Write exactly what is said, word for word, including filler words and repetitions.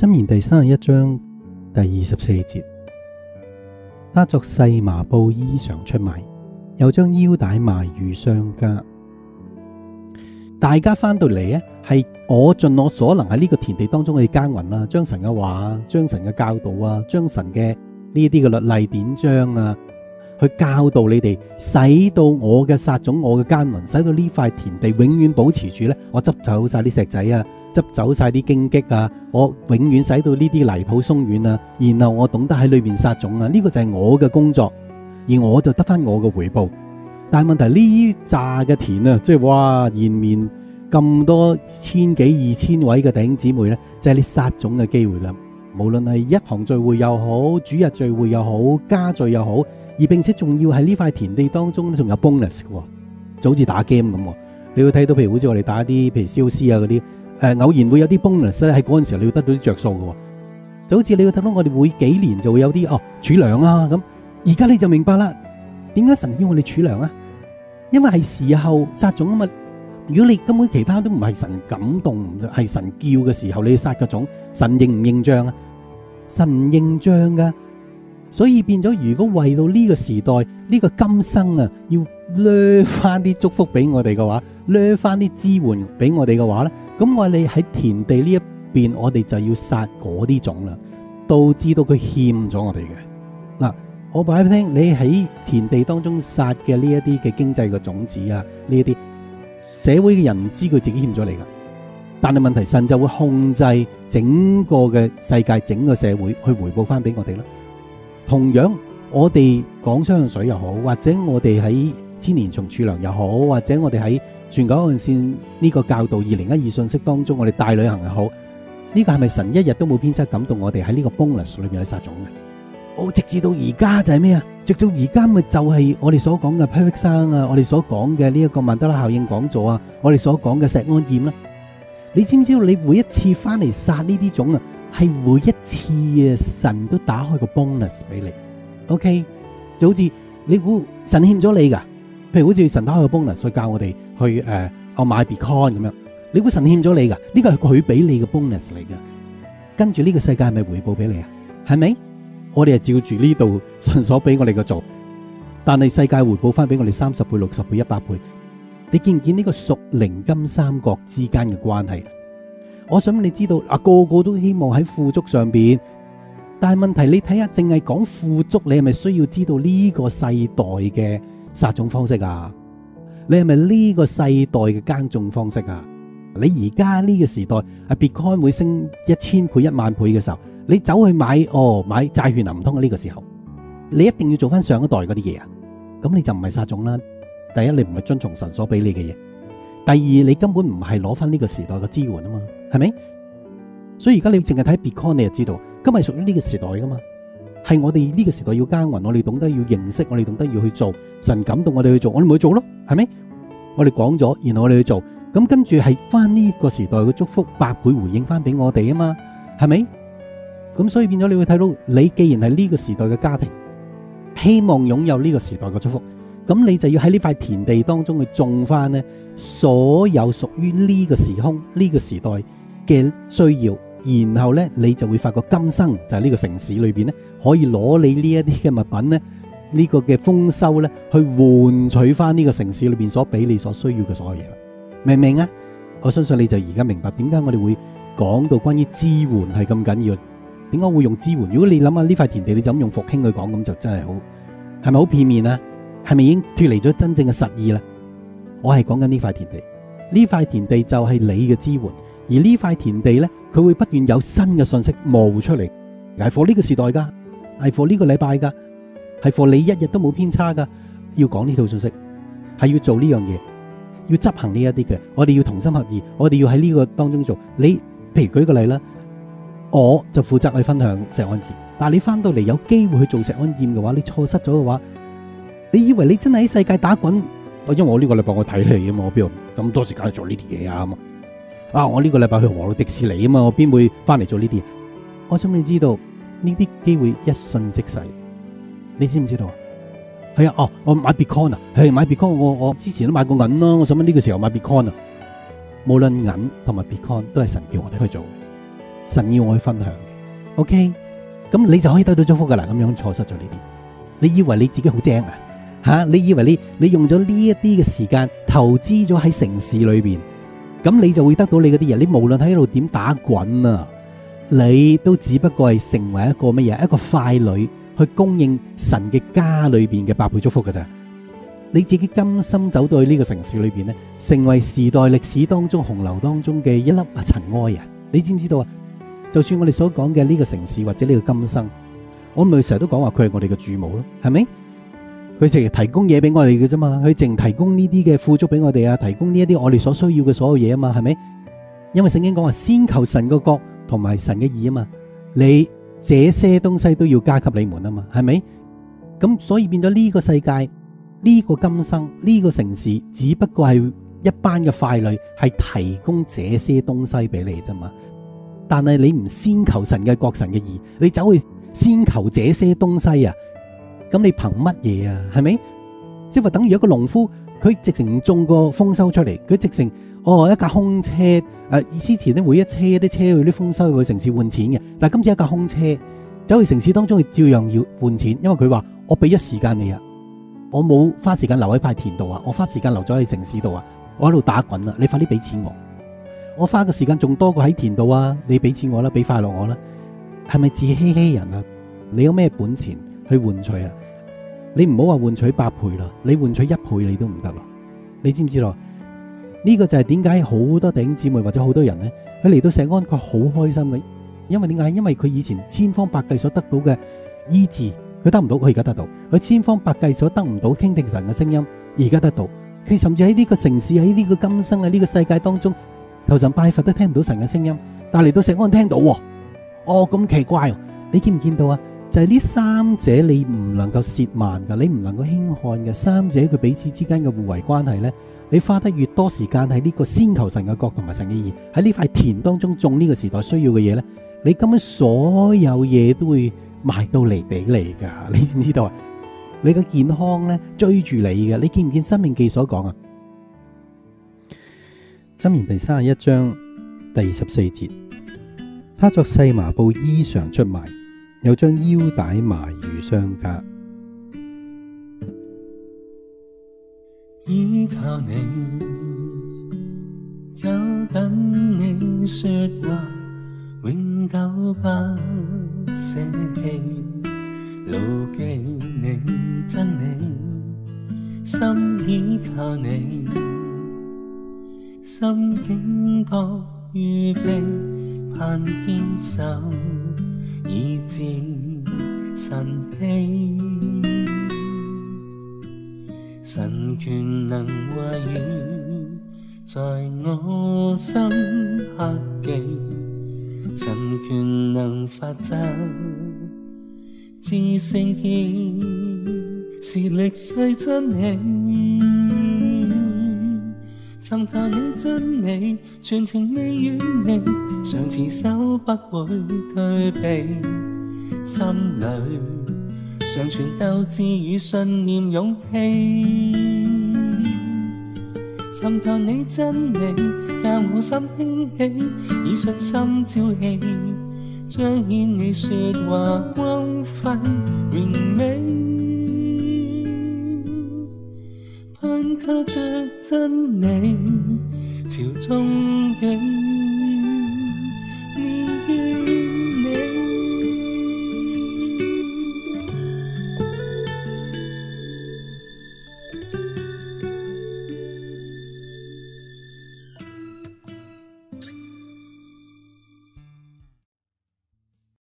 箴言第三十一章第二十四節，他作細麻布衣裳出賣，又將腰帶賣與商家。大家翻到嚟咧，係我盡我所能喺呢個田地當中去耕耘啦，將神嘅話、將神嘅教導啊、將神嘅呢啲嘅律例典章啊，去教導你哋，使到我嘅撒種、我嘅耕耘，使到呢塊田地永遠保持住咧。我執走晒啲石仔啊，執走晒啲荊棘啊，我永遠使到呢啲泥土鬆軟啊，然後我懂得喺裏面撒種啊，呢個就係我嘅工作，而我就得翻我嘅回報。但係問題呢扎嘅田啊，即係哇延綿咁多千幾二千位嘅弟兄姊妹咧，就係你撒種嘅機會啦。無論係一堂聚會又好，主日聚會又好，家聚又好，而並且仲要喺呢塊田地當中仲有 bonus 嘅，就好似打 game 咁。你會睇到譬如好似我哋打啲譬如 C O C 啊嗰啲，誒偶然會有啲 bonus 咧，喺嗰陣時候你會得到啲着數嘅。就好似你會睇到我哋會幾年就會有啲哦儲糧啊咁，而家你就明白啦，點解神要我哋儲糧啊？因為係時候撒種啊嘛。如果你根本其他都唔係神感動，係神叫嘅時候，你撒個種，神認唔認賬啊？神認賬噶，所以變咗，如果為到呢個時代呢、呢個今生啊，要掠翻啲祝福俾我哋嘅話，掠翻啲支援俾我哋嘅話咧，咁我哋喺田地呢一邊，我哋就要撒嗰啲種啦，導致到佢欠咗我哋嘅嗱。我話俾你聽，你喺田地當中撒嘅呢一啲嘅經濟嘅種子啊，呢一啲。社會嘅人唔知佢自己欠咗你噶，但係問題神就會控制整個嘅世界、整個社會去回報翻俾我哋啦。同樣，我哋講雙向水又好，或者我哋喺千年蟲儲糧又好，或者我哋喺全球岸線呢個教導二零一二信息當中，我哋大旅行又好，呢個係咪神一日都冇偏差感動我哋喺呢個 bonus 裏面去撒種嘅？我、哦、直至到而家就係咩啊？直到而家咪就係我哋所講嘅 perfect 生啊，我哋所講嘅呢一個曼德拉效應講座啊，我哋所講嘅石安劍啦。你知唔知道你每一次翻嚟撒呢啲種啊，係每一次啊神都打開個 bonus 俾你。OK， 就好似你估神欠咗你噶，譬如好似神打開個 bonus 去教我哋去誒，我、呃、買 Bitcoin 咁樣，你估神欠咗你噶？呢個係佢俾你嘅 bonus 嚟噶。跟住呢個世界係咪回報俾你啊？係咪？我哋係照住呢度神所俾我哋嘅做，但係世界回報翻俾我哋三十倍、六十倍、一百倍。你見唔見呢個屬靈金三角之間嘅關係？我想你知道啊，個個都希望喺富足上邊，但係問題你睇下，淨係講富足，你係咪需要知道呢個世代嘅撒種方式啊？你係咪呢個世代嘅耕種方式啊？你而家呢個時代係 Bitcoin 會升一千倍、一萬倍嘅時候，你走去買哦買債券啊，唔通呢個時候你一定要做翻上一代嗰啲嘢啊？咁你就唔係撒種啦。第一，你唔係遵從神所俾你嘅嘢；第二，你根本唔係攞翻呢個時代嘅支援啊嘛，係咪？所以而家你淨係睇 Bitcoin， 你就知道今日係屬於呢個時代噶嘛，係我哋呢個時代要耕耘，我哋懂得要認識，我哋懂得要去做，神感動我哋去做，我哋咪去做咯，係咪？我哋講咗，然後我哋去做，咁跟住係翻呢個時代嘅祝福百倍回應翻俾我哋啊嘛，係咪？咁所以變咗你會睇到，你既然係呢個時代嘅家庭，希望擁有呢個時代嘅祝福，咁你就要喺呢塊田地當中去種翻呢所有屬於呢個時空、呢個時代嘅需要，然後呢，你就會發覺今生就係呢個城市裏邊呢，可以攞你呢一啲嘅物品呢，呢個嘅豐收呢，去換取翻呢個城市裏邊所俾你所需要嘅所有嘢，明唔明啊？我相信你就而家明白點解我哋會講到關於支援係咁緊要。點解會用支援？如果你諗下呢塊田地，你就咁用復興去講，咁就真係好，係咪好片面啊？係咪已經脫離咗真正嘅實意啦？我係講緊呢塊田地，呢塊田地就係你嘅支援，而呢塊田地呢，佢會不斷有新嘅信息冒出嚟，係 for 呢個時代噶，係 for 呢個禮拜噶，係 for 你一日都冇偏差噶，要講呢套信息，係要做呢樣嘢，要執行呢一啲嘅，我哋要同心合意，我哋要喺呢個當中做。你譬如舉個例啦。我就負責去分享石安劍，但係你翻到嚟有機會去做石安劍嘅話，你錯失咗嘅話，你以為你真係喺世界打滾？因為我呢個禮拜我睇戲啊嘛，我邊度咁多時間去做呢啲嘢啊嘛？啊，我呢個禮拜去和到迪士尼啊嘛，我邊會翻嚟做呢啲嘢？我想你知道呢啲機會一瞬即逝，你知唔知道啊？係啊，哦，我買 Bitcoin 啊，係買 Bitcoin，我我之前都買過銀啦，我想問呢個時候買 Bitcoin 啊？無論銀同埋 Bitcoin 都係神叫我哋去做。 神要我去分享嘅。OK， 咁你就可以得到祝福噶啦。咁樣錯失咗呢啲，你以為你自己好精啊？吓、啊，你以為你你用咗呢一啲嘅時間投資咗喺城市裏邊，咁你就會得到你嗰啲嘢。你無論喺度點打滾啊，你都只不過係成為一個乜嘢？一個傀儡去供應神嘅家裏邊嘅百倍祝福噶咋。你自己甘心走到去呢個城市裏邊呢，成為時代歷史當中洪流當中嘅一粒塵埃啊！你知唔知道啊？就算我哋所講嘅呢個城市或者呢個今生，我咪成日都講話佢係我哋嘅主母咯，係咪？佢淨係提供嘢俾我哋嘅啫嘛，佢淨提供呢啲嘅富足俾我哋啊，提供呢一啲我哋所需要嘅所有嘢啊嘛，係咪？因為聖經講話先求神個國同埋神嘅義啊嘛，你這些東西都要加給你們啊嘛，係咪？咁所以變咗呢個世界，呢個今生，呢個城市只不過係一班嘅傀儡，係提供這些東西俾你啫嘛。但係你唔先求神嘅國、神嘅義，你走去先求這些東西啊？咁你憑乜嘢啊？係咪？即係話等於一個農夫，佢直情種個豐收出嚟，佢直情哦一架空車誒、啊，之前咧每一車啲車去啲豐收去城市換錢嘅，但係今次一架空車走去城市當中，佢照樣要換錢，因為佢話我俾咗時間你啊，我冇花時間留喺塊田度啊，我花時間留咗喺城市度啊，我喺度打滾啊，你快啲俾錢我，我花嘅時間仲多過喺田度啊，你俾錢我啦，俾快樂我啦，係咪自欺欺人啊？你有咩本錢去換取啊？你唔好話換取百倍啦，你換取一倍你都唔得咯。你知唔知道？呢、這個就係點解好多弟兄姊妹或者好多人呢，佢嚟到錫安佢好開心嘅，因為點解？因為佢以前千方百計所得到嘅醫治，佢得唔到，佢而家得到；佢千方百計所得唔到傾聽神嘅聲音，而家得到。佢甚至喺呢個城市，喺呢個今生，喺呢個世界當中求神拜佛都聽唔到神嘅聲音，但係嚟到錫安聽到喎。哦，咁奇怪，你見唔見到啊？就係呢三者你唔能夠褻慢噶，你唔能夠輕看嘅。三者佢彼此之間嘅互為關係呢，你花得越多時間喺呢個先求神嘅國同埋神嘅義，喺呢塊田當中種呢個時代需要嘅嘢呢，你根本所有嘢都會賣到嚟俾你噶。你知唔知道啊？你嘅健康呢追住你嘅。你見唔見申命記所講啊？箴言第三十一章第十四節，他作細麻布衣裳出賣，又將腰帶賣與商家。 依靠你，走緊你說話，永久不捨棄，牢記你真理，心依靠你，心境覺預備，盼堅守，以致神氣。神權能話語在我心刻記，神權能法則至聖潔，是歷世真理。尋求你真理，全情未遠離，常持守不會退避，心裏常存鬥志與信念勇氣。尋求你真理，教我心興起，以信心朝氣，彰顯你說話光輝榮美。盼靠着真理，朝中景